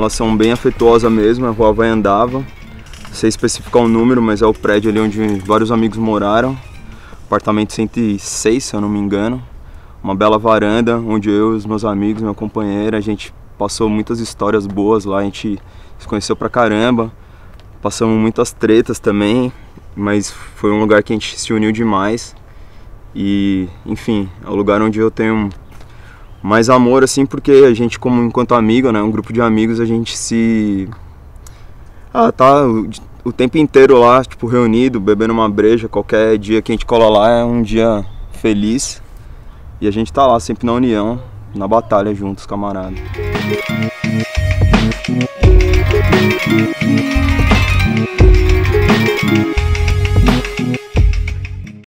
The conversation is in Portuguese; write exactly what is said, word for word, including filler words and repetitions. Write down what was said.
relação bem afetuosa mesmo, é a Rua Havaiandava. Não sei especificar o número, mas é o prédio ali onde vários amigos moraram. Apartamento cento e seis, se eu não me engano. Uma bela varanda, onde eu e os meus amigos, meu companheiro, a gente passou muitas histórias boas lá, a gente se conheceu pra caramba. Passamos muitas tretas também, mas foi um lugar que a gente se uniu demais. E, enfim, é o lugar onde eu tenho mais amor, assim, porque a gente, como enquanto amigo, né, um grupo de amigos, a gente se... Ah, tá o, o tempo inteiro lá, tipo, reunido, bebendo uma breja. Qualquer dia que a gente cola lá é um dia feliz. E a gente tá lá sempre na união, na batalha juntos, camaradas.